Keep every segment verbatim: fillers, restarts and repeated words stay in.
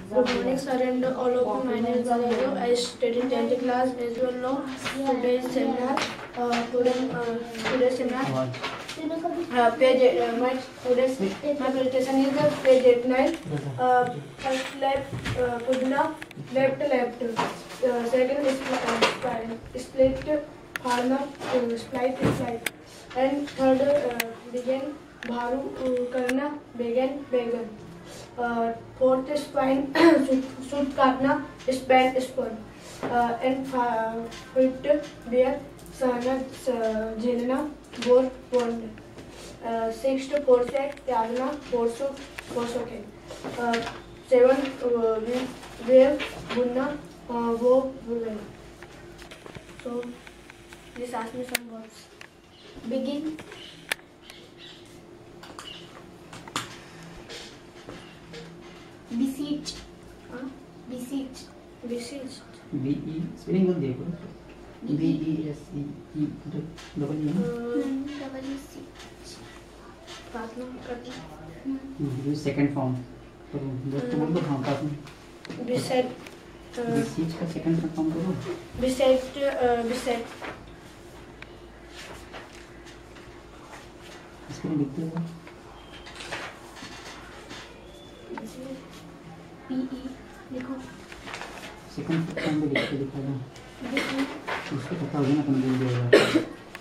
Good morning, sir, and all of you. My name is Badal. I studied in tenth class. As you all know, today's seminar, uh, today, uh, today's seminar, uh, page eight, uh, my today's my presentation is uh, page eighty-nine. Uh, first left, uh, Pudna, left, left. Uh, second is uh, split, farmer, uh, split, split, and third uh, begin, bharu, uh, karna, began, began. Uh, fourth is spine, shoot काटना, span, span, uh, and fifth bear, सहना, झेलना, bore, bond. Uh, sixth foresight, त्यागना, foresight, foresight. Uh, seventh uh, wave, बुनना, uh, वो बुनना. So, just ask me some words. Begin. Beseech. Huh? Beseech. Beseech. B E spelling बोल देखो. B E S E E double E. Double E C. प्रार्थना करना. हम्म. second form. तो दोस्तों बोल दो हाँ प्रार्थना. Beset. Beseech का second form करो. Beset. Beset. स्पेलिंग लिखते हो. P E लिखो. सेकंड फॉर्म में लिख के दिखा दो. उसको पता होगा ना कौन बोल देगा.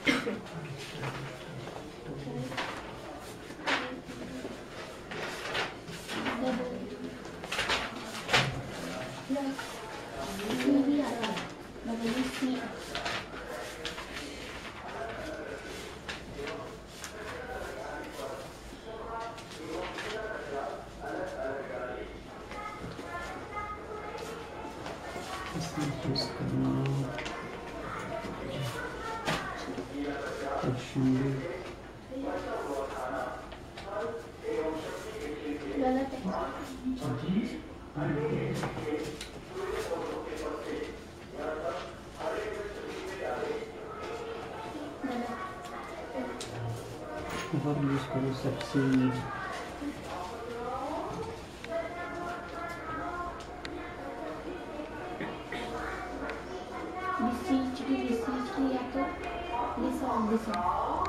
और यूज करो सक्सीड. Beseech की beseech की या तो listen listen.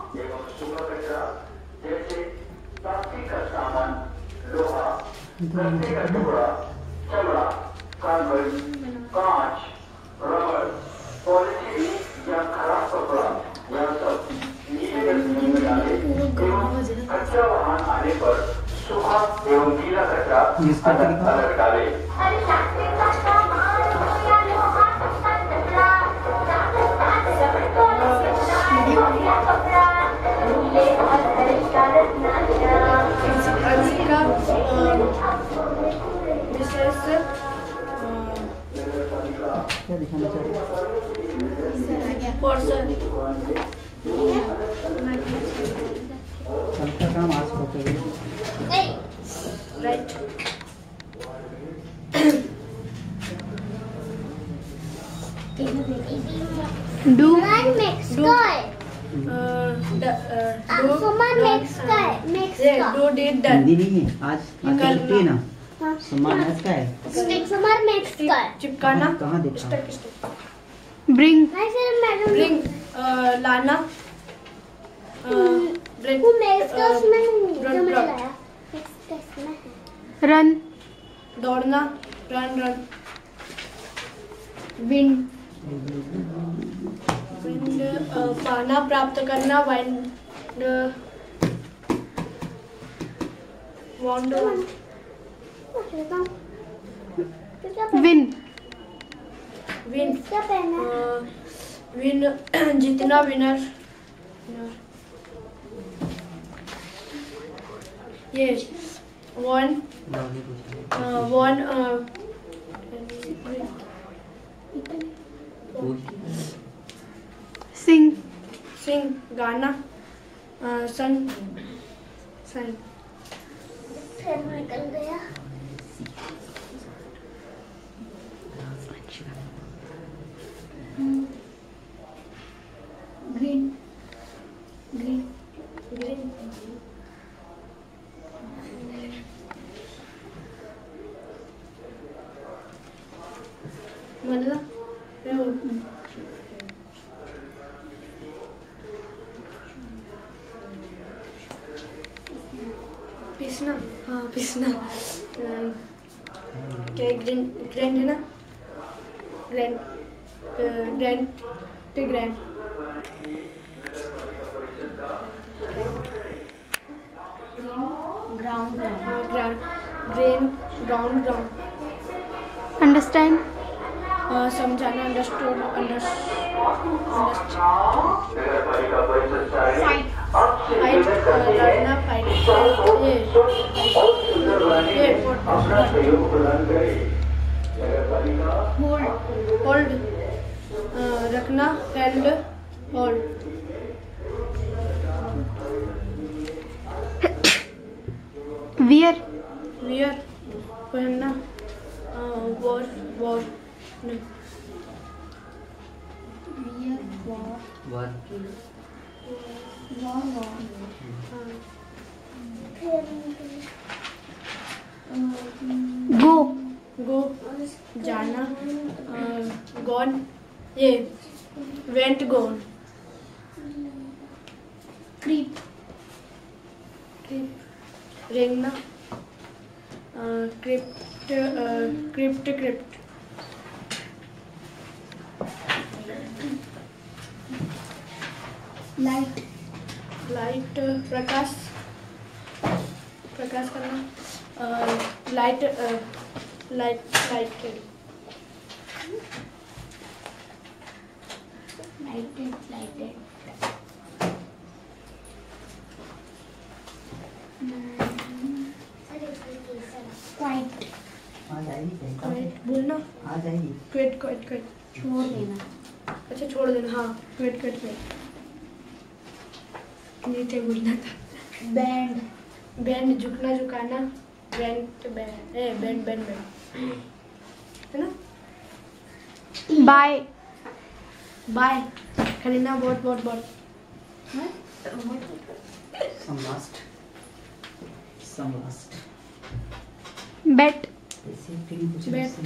जैसे प्लास्टिक का सामान, लोहा, रस्ते का टुकड़ा, चमड़ा, कागज, कांच, रबर, पॉलीथीन या खराब कपड़ा या सब नीचे डस्टबिन में डाले एवं कच्चा वाहन आने पर सूखा एवं गीला कचरा अलग अलग डाले. Ansika, विशेष क्या दिखाना चाह रहे हो? पर्सन. सबका काम आज बताओ. Right. Do makes sky. Uh, the, uh, do, Someone done, makes sky. Makes yeah, sky. do did done. Hindi नहीं है आज. आज कल छुट्टी है ना. हाँ. सम्मान है इसका है. Someone makes sky. चिपकाना. कहाँ देखा? Stick, stick. Bring. I said madam. Bring. Uh, लाना. Uh, bring. Who makes uh, उसमें जो run, मैंने run. लाया. Makes उसमें है. Run. दौड़ना. Run, run. Wind. Wind. Uh, पाना प्राप्त करना. Wind. Uh, wander. Win. Win. क्या पहना? Uh, win. जीतना. Winner. Yes. One. Uh, one. Uh, Sing. Sing. गाना. Uh, sun. Sun. फिर निकल गया. Green. Green. Green. मतलब पिसना, हाँ पिसना। क्या ग्रैंड ग्रैंड है ना, ग्रैंड ग्रैंड पे grand ground ground grain ground ground understand समझाना, अंडरस्टूड अंडरस्टैंड फाइट फाइट लड़ना, फाइट ये ये होल्ड होल्ड रखना, हेल्ड होल्ड। वियर वियर पहनना, वॉर वॉर नहीं wear war war war war go go जाना, गॉन ये वेंट गॉन। क्रीप रेंगना, crypt crypt crypt light light प्रकाश प्रकाश करना, light light light lighted lighted quite आ जाएगी क्विट बोलना, आ जाएगी क्विट क्विट क्विट छोड़ देना अच्छा छोड़ देना, हाँ क्विट क्विट क्विट नीचे बोलना था। बैंड बैंड झुकना झुकाना, bend bend a bend bend bend है ना। बाय बाय खरीदना, बहुत बहुत बहुत सम लास्ट सम लास्ट बेट ऐसे फिर कुछ Bet. ऐसे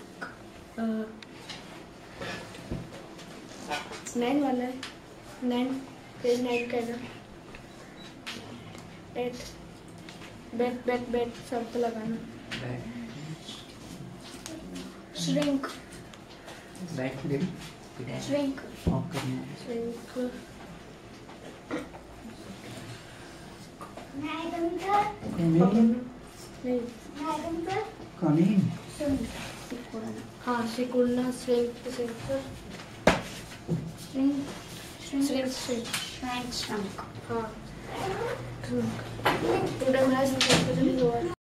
नाइन वाला है, नाइन पेज नाइन का है ना। एट बेट बेट बेट शब्द लगाना, बैट श्रिंक बैट दिन श्रिंक ऑफ करना है श्रिंक कमीन नहीं, कमीन हाँ सिकुड़ना, shrink shrink shrink shrink shrink shrink shrink हाँ टुडे मैच